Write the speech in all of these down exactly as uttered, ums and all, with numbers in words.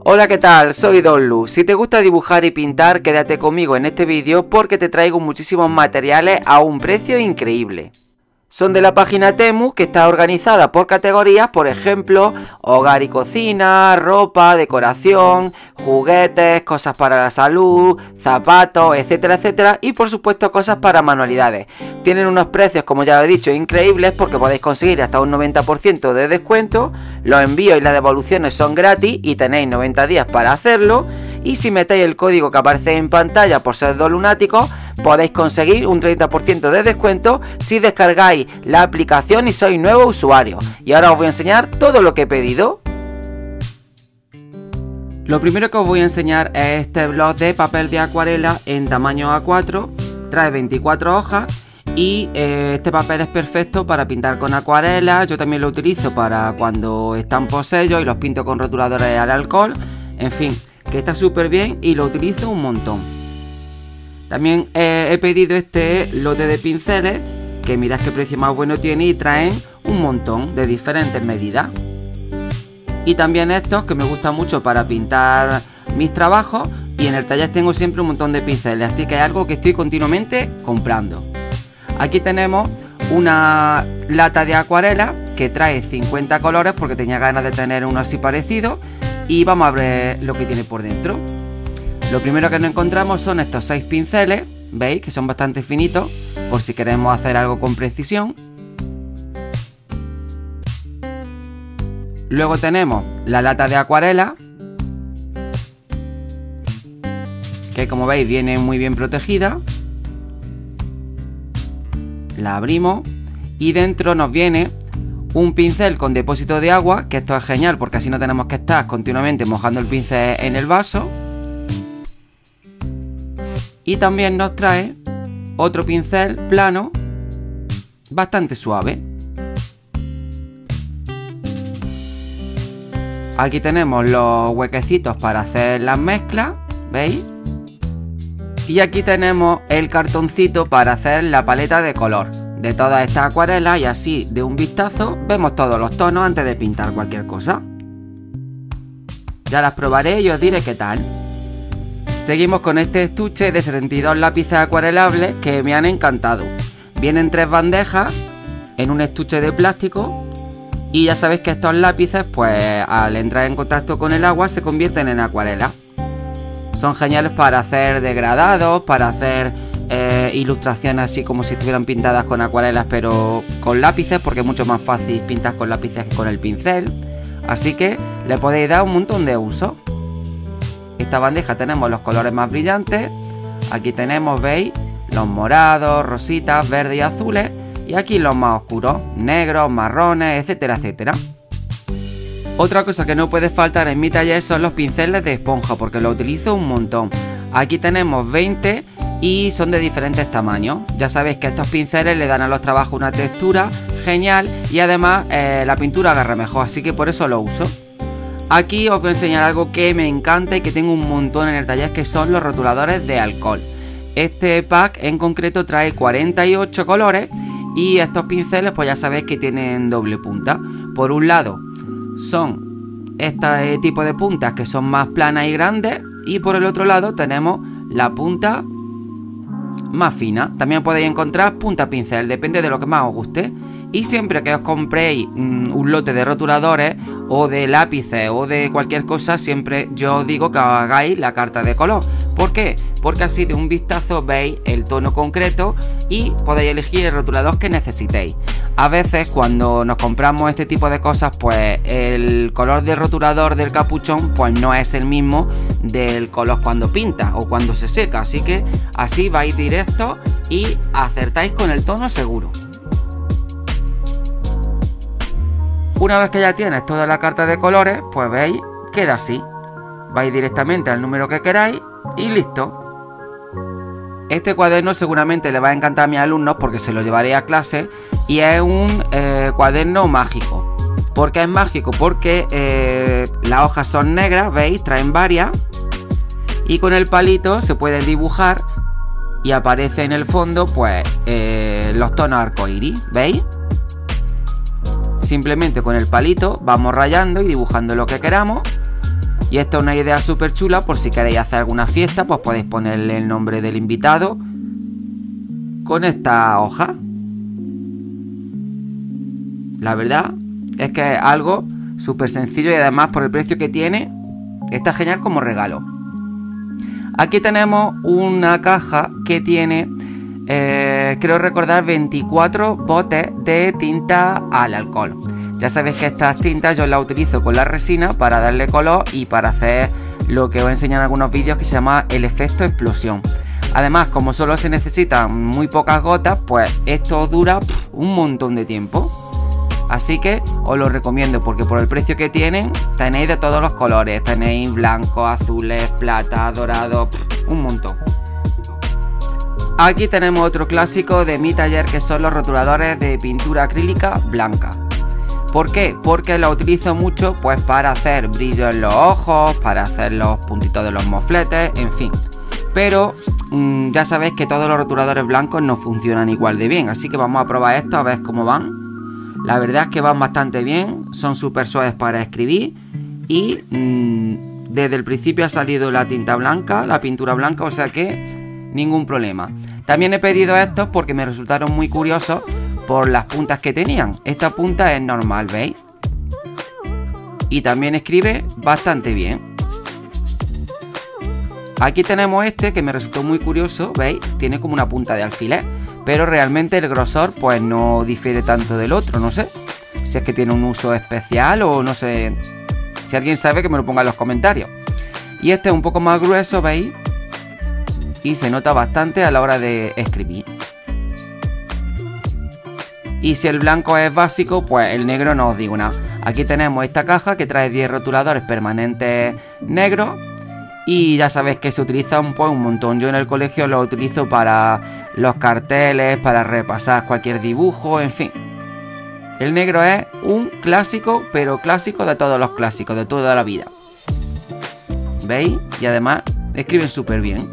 Hola, ¿qué tal? Soy Donlu. Si te gusta dibujar y pintar, quédate conmigo en este vídeo porque te traigo muchísimos materiales a un precio increíble. Son de la página Temu, que está organizada por categorías, por ejemplo, hogar y cocina, ropa, decoración, juguetes, cosas para la salud, zapatos, etcétera, etcétera, y por supuesto cosas para manualidades. Tienen unos precios, como ya lo he dicho, increíbles porque podéis conseguir hasta un noventa por ciento de descuento, los envíos y las devoluciones son gratis y tenéis noventa días para hacerlo, y si metéis el código que aparece en pantalla por ser dos lunáticos, podéis conseguir un treinta por ciento de descuento si descargáis la aplicación y sois nuevo usuario. Y ahora os voy a enseñar todo lo que he pedido. Lo primero que os voy a enseñar es este blog de papel de acuarela en tamaño A cuatro. Trae veinticuatro hojas y eh, este papel es perfecto para pintar con acuarela. Yo también lo utilizo para cuando estampo sellos y los pinto con rotuladores al alcohol. En fin, que está súper bien y lo utilizo un montón. También eh, he pedido este lote de pinceles, que mirad qué precio más bueno tiene y traen un montón de diferentes medidas. Y también estos que me gustan mucho para pintar mis trabajos, y en el taller tengo siempre un montón de pinceles, así que es algo que estoy continuamente comprando. Aquí tenemos una lata de acuarela que trae cincuenta colores porque tenía ganas de tener uno así parecido, y vamos a ver lo que tiene por dentro. Lo primero que nos encontramos son estos seis pinceles, veis que son bastante finitos, por si queremos hacer algo con precisión. Luego tenemos la lata de acuarela, que como veis viene muy bien protegida. La abrimos y dentro nos viene un pincel con depósito de agua, que esto es genial porque así no tenemos que estar continuamente mojando el pincel en el vaso. Y también nos trae otro pincel plano bastante suave. Aquí tenemos los huequecitos para hacer las mezclas, ¿veis? Y aquí tenemos el cartoncito para hacer la paleta de color de todas estas acuarelas, y así de un vistazo vemos todos los tonos antes de pintar cualquier cosa. Ya las probaré y os diré qué tal. Seguimos con este estuche de setenta y dos lápices acuarelables que me han encantado. Vienen tres bandejas en un estuche de plástico, y ya sabéis que estos lápices, pues al entrar en contacto con el agua se convierten en acuarela. Son geniales para hacer degradados, para hacer eh, ilustraciones así como si estuvieran pintadas con acuarelas pero con lápices, porque es mucho más fácil pintar con lápices que con el pincel. Así que le podéis dar un montón de uso. Esta bandeja tenemos los colores más brillantes. Aquí tenemos, veis, los morados, rositas, verdes y azules. Y aquí los más oscuros, negros, marrones, etcétera, etcétera. Otra cosa que no puede faltar en mi taller son los pinceles de esponja, porque los utilizo un montón. Aquí tenemos veinte y son de diferentes tamaños. Ya sabéis que estos pinceles le dan a los trabajos una textura genial, y además eh, la pintura agarra mejor, así que por eso lo uso. Aquí os voy a enseñar algo que me encanta y que tengo un montón en el taller, que son los rotuladores de alcohol. Este pack en concreto trae cuarenta y ocho colores, y estos pinceles pues ya sabéis que tienen doble punta. Por un lado son este tipo de puntas que son más planas y grandes, y por el otro lado tenemos la punta más fina. También podéis encontrar punta pincel, depende de lo que más os guste. Y siempre que os compréis mmm, un lote de rotuladores o de lápices o de cualquier cosa, siempre yo os digo que os hagáis la carta de color. ¿Por qué? Porque así de un vistazo veis el tono concreto y podéis elegir el rotulador que necesitéis. A veces cuando nos compramos este tipo de cosas, pues el color del rotulador del capuchón pues no es el mismo del color cuando pinta o cuando se seca. Así que así vais directo y acertáis con el tono seguro. Una vez que ya tienes toda la carta de colores, pues veis, queda así. Vais directamente al número que queráis y listo. Este cuaderno seguramente le va a encantar a mis alumnos porque se lo llevaré a clase, y es un eh, cuaderno mágico. ¿Por qué es mágico? Porque eh, las hojas son negras, veis, traen varias, y con el palito se puede dibujar y aparece en el fondo pues eh, los tonos arcoíris, ¿veis? Simplemente con el palito vamos rayando y dibujando lo que queramos Y esta es una idea súper chula por si queréis hacer alguna fiesta, pues podéis ponerle el nombre del invitado con esta hoja. La verdad es que es algo súper sencillo y además por el precio que tiene está genial como regalo. Aquí tenemos una caja que tiene, eh, creo recordar, veinticuatro botes de tinta al alcohol. Ya sabéis que estas tintas yo las utilizo con la resina para darle color y para hacer lo que os he enseñado en algunos vídeos, que se llama el efecto explosión. Además, como solo se necesitan muy pocas gotas, pues esto dura pff, un montón de tiempo. Así que os lo recomiendo porque por el precio que tienen tenéis de todos los colores. Tenéis blancos, azules, plata, dorado, pff, un montón. Aquí tenemos otro clásico de mi taller, que son los rotuladores de pintura acrílica blanca. ¿Por qué? Porque lo utilizo mucho pues para hacer brillo en los ojos, para hacer los puntitos de los mofletes, en fin. Pero mmm, ya sabéis que todos los rotuladores blancos no funcionan igual de bien, así que vamos a probar esto a ver cómo van. La verdad es que van bastante bien, son súper suaves para escribir y mmm, desde el principio ha salido la tinta blanca, la pintura blanca, o sea que ningún problema. También he pedido estos porque me resultaron muy curiosos por las puntas que tenían. Esta punta es normal, ¿veis? Y también escribe bastante bien. Aquí tenemos este que me resultó muy curioso, ¿veis? Tiene como una punta de alfiler, pero realmente el grosor pues no difiere tanto del otro, no sé. Si es que tiene un uso especial o no sé. Si alguien sabe, que me lo ponga en los comentarios. Y este es un poco más grueso, ¿veis? Y se nota bastante a la hora de escribir. Y si el blanco es básico, pues el negro no os digo nada. Aquí tenemos esta caja que trae diez rotuladores permanentes negros. Y ya sabéis que se utilizan pues un montón. Yo en el colegio lo utilizo para los carteles, para repasar cualquier dibujo, en fin. El negro es un clásico, pero clásico de todos los clásicos, de toda la vida. ¿Veis? Y además escriben súper bien.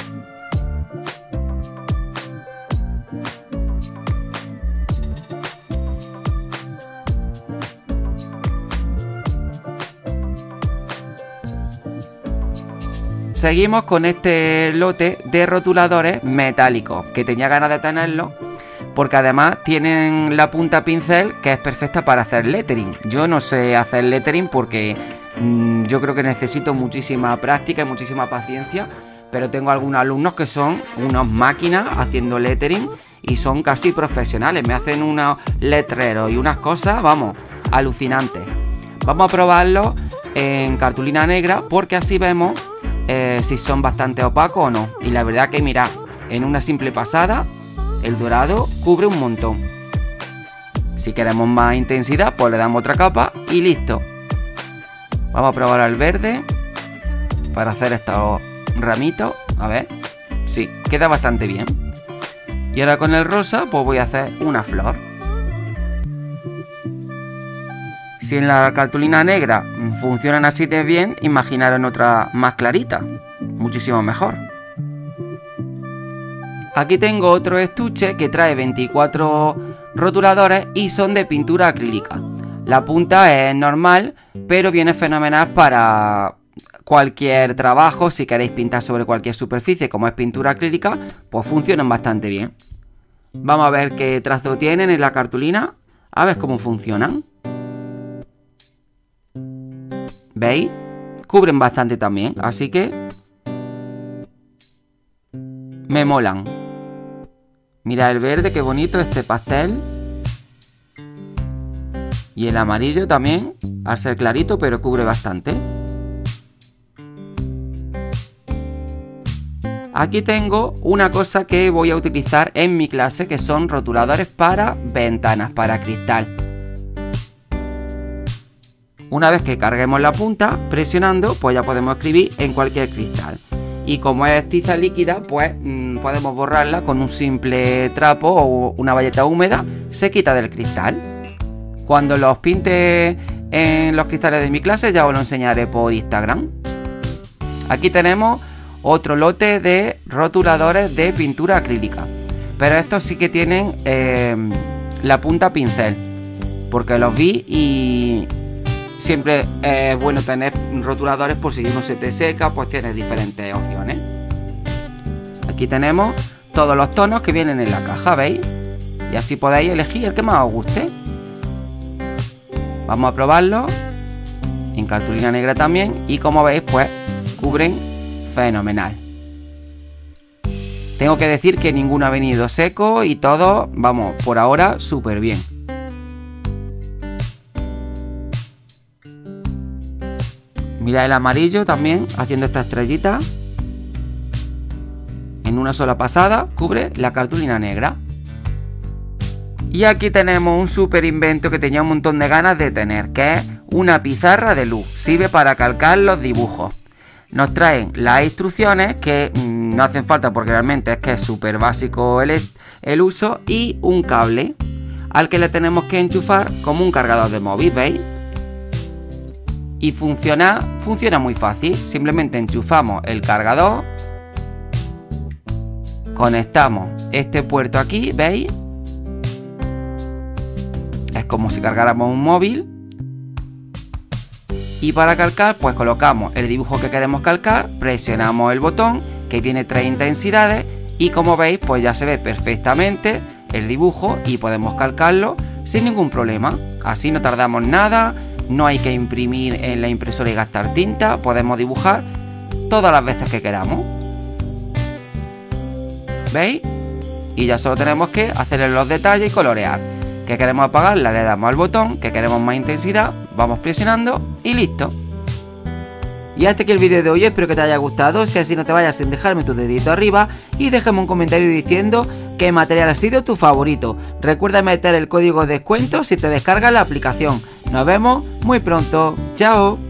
Seguimos con este lote de rotuladores metálicos, que tenía ganas de tenerlo, porque además tienen la punta pincel que es perfecta para hacer lettering. Yo no sé hacer lettering porque mmm, yo creo que necesito muchísima práctica y muchísima paciencia, pero tengo algunos alumnos que son unas máquinas haciendo lettering y son casi profesionales. Me hacen unos letreros y unas cosas, vamos, alucinantes. Vamos a probarlo en cartulina negra porque así vemos Eh, si son bastante opacos o no. Y la verdad que mirad, en una simple pasada el dorado cubre un montón. Si queremos más intensidad, pues le damos otra capa y listo. Vamos a probar el verde para hacer estos ramitos. A ver, sí, queda bastante bien. Y ahora con el rosa pues voy a hacer una flor. Si en la cartulina negra funcionan así de bien, imaginaros en otra más clarita, muchísimo mejor. Aquí tengo otro estuche que trae veinticuatro rotuladores y son de pintura acrílica. La punta es normal, pero viene fenomenal para cualquier trabajo. Si queréis pintar sobre cualquier superficie, como es pintura acrílica, pues funcionan bastante bien. Vamos a ver qué trazo tienen en la cartulina, a ver cómo funcionan. ¿Veis? Cubren bastante también, así que me molan. Mira el verde, qué bonito, este pastel. Y el amarillo también, al ser clarito, pero cubre bastante. Aquí tengo una cosa que voy a utilizar en mi clase, que son rotuladores para ventanas, para cristal. Una vez que carguemos la punta, presionando, pues ya podemos escribir en cualquier cristal. Y como es tiza líquida, pues mmm, podemos borrarla con un simple trapo o una bayeta húmeda, se quita del cristal. Cuando los pinte en los cristales de mi clase, ya os lo enseñaré por Instagram. Aquí tenemos otro lote de rotuladores de pintura acrílica. Pero estos sí que tienen eh, la punta pincel, porque los vi y... siempre es bueno tener rotuladores por si uno se te seca, pues tienes diferentes opciones. Aquí tenemos todos los tonos que vienen en la caja, ¿veis? Y así podéis elegir el que más os guste. Vamos a probarlo en cartulina negra también, y como veis pues cubren fenomenal. Tengo que decir que ninguno ha venido seco y todo, vamos, por ahora súper bien. Mira el amarillo también haciendo esta estrellita. En una sola pasada cubre la cartulina negra. Y aquí tenemos un super invento que tenía un montón de ganas de tener, que es una pizarra de luz. Sirve para calcar los dibujos. Nos traen las instrucciones, que mmm, no hacen falta porque realmente es que es súper básico el, el uso, y un cable al que le tenemos que enchufar como un cargador de móvil, ¿veis? Y funciona, funciona muy fácil. Simplemente enchufamos el cargador, conectamos este puerto aquí, ¿veis? Es como si cargáramos un móvil. Y para calcar pues colocamos el dibujo que queremos calcar, presionamos el botón que tiene tres intensidades y como veis pues ya se ve perfectamente el dibujo y podemos calcarlo sin ningún problema. Así no tardamos nada, no hay que imprimir en la impresora y gastar tinta, podemos dibujar todas las veces que queramos. ¿Veis? Y ya solo tenemos que hacerle los detalles y colorear. Que queremos apagarla, le damos al botón. Que queremos más intensidad, vamos presionando y listo. Y hasta aquí el vídeo de hoy, espero que te haya gustado. Si así, no te vayas sin dejarme tu dedito arriba y déjame un comentario diciendo qué material ha sido tu favorito. Recuerda meter el código de descuento si te descargas la aplicación. Nos vemos muy pronto. Chao.